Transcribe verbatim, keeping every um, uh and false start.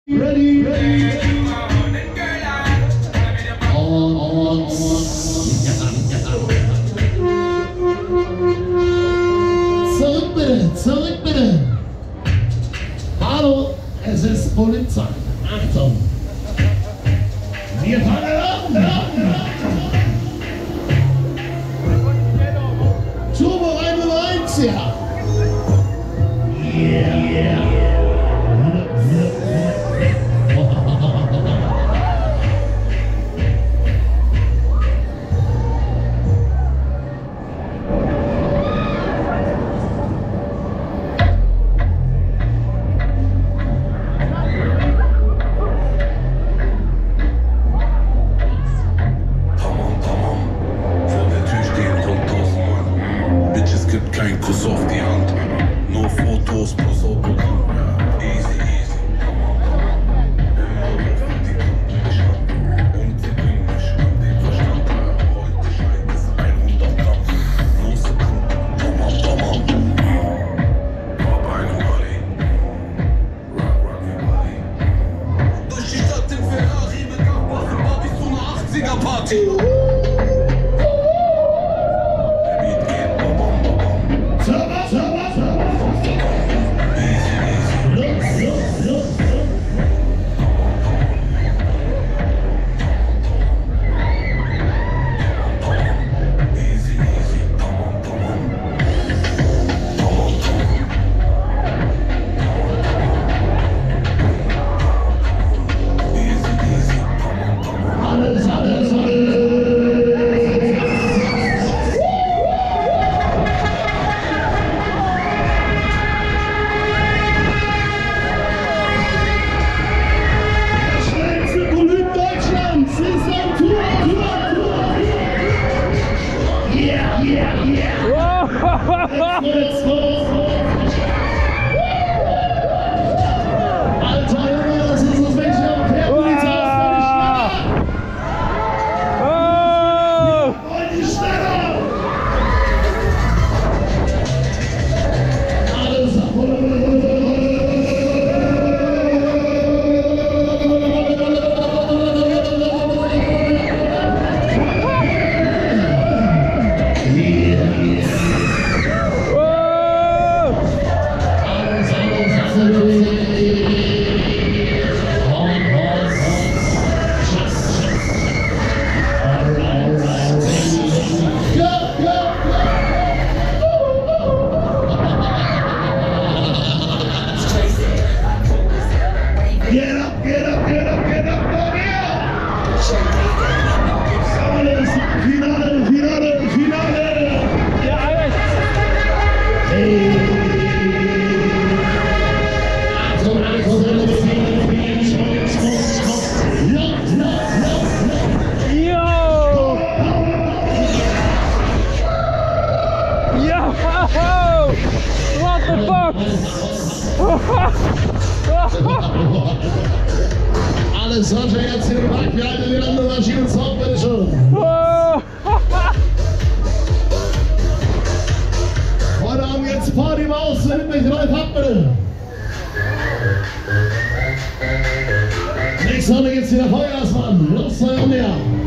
Ready, ready. Und, und, zurück bitte, zurück bitte. Hallo, es ist Polizei. Achtung. Wir fangen an. Turbo rein Nummer eins, ja. Yeah, yeah. Kein Kuss auf die Hand, nur Fotos plus Autogramm. Easy, easy. Und sie bringen mich an den Verstand. Heute scheint es hundert Gramm. Nur Sekunden, Tamam, Tamam. Rob eine Wally. Rock, rock your body. Durch die Stadt im Ferrari mit Abwaffen war bis zu einer achtziger Party. Yeah, yeah. Let's go. Alter Junge, das ist das Mädchen am Pferd. Die schneller. Alles Get up, get up, get up, get up, go here! Finale, Finale, Finale! Ja, alles! Hey! Achtung, Achtung, Yo! Yo! What the fuck? Alles Roger jetzt hier im Park, wir halten die Landemaschine Sound, bitte schon. Heute haben wir jetzt Party Maus, nimmt mich Rolf ab, bitte. Nächste Runde geht's wieder Vollgas, Mann. Los, Feuer mehr.